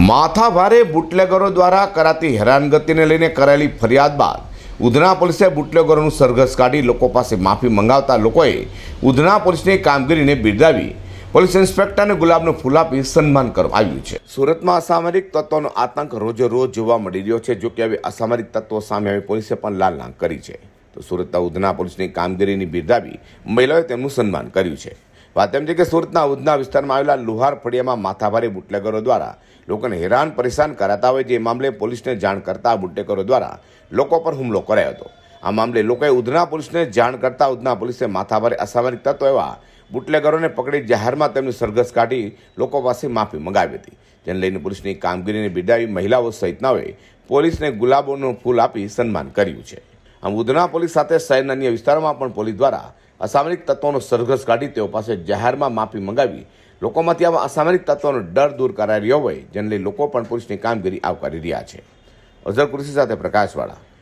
માથાભારે બુટલેગરો દ્વારા કરાતી હેરાનગતિને લઈને કરાયેલી ફરિયાદ બાદ ઉધના પોલીસે બુટલેગરોનું સરઘસ કાઢી લોકો પાસે માફી મંગાવતા લોકોએ ઉધના પોલીસની કામગીરીને બિરદાવી પોલીસ ઇન્સ્પેક્ટરને ગુલાબનું ફૂલ આપી સન્માન કરવામાં આવ્યું છે। સુરતમાં અસામરિક તત્વોનો આતંક રોજે રોજ જોવા મળી રહ્યો છે। જો કે હવે અસામરિક તત્વો સામે હવે પોલીસે પણ લાલ આંખ કરી છે। તો સુરતના ઉધના પોલીસની કામગીરીની બિરદાવી મહિલાઓએ તેમનું સન્માન કર્યું છે। વાત એમ છે કે સુરતના ઉધના વિસ્તારમાં આવેલા લુહાર ફળિયામાં માથાભારે બુટલેગરો દ્વારા લોકોને હેરાન પરેશાન કરાતા હોય જે મામલે પોલીસને જાણ કરતા બુટલેગરો દ્વારા લોકો પર હુમલો કરાયો હતો। આ મામલે લોકોએ ઉધના પોલીસને જાણ કરતા ઉધના પોલીસે માથાભારે અસામરિક તત્વો એવા બુટલેગરોને પકડી જાહેરમાં તેમની સરઘસ કાઢી લોકો પાસે માફી મંગાવી હતી, જેને લઈને પોલીસની કામગીરીને બિરદાવી મહિલાઓ સહિતનાઓએ પોલીસને ગુલાબોનું ફૂલ આપી સન્માન કર્યું છે। આમ ઉધના પોલીસ સાથે શહેરના અન્ય વિસ્તારોમાં પણ પોલીસ દ્વારા અસામરિક તત્વોનો સરઘસ કાઢી તેઓ પાસે જાહેરમાં માફી મંગાવી લોકોમાંથી આવા અસામરિક તત્વોનો ડર દૂર કરાઈ રહ્યો હોય, જેને લઈ લોકો પણ પોલીસની કામગીરી આવકારી રહ્યા છે। અઝર કુરેશી સાથે પ્રકાશવાળા।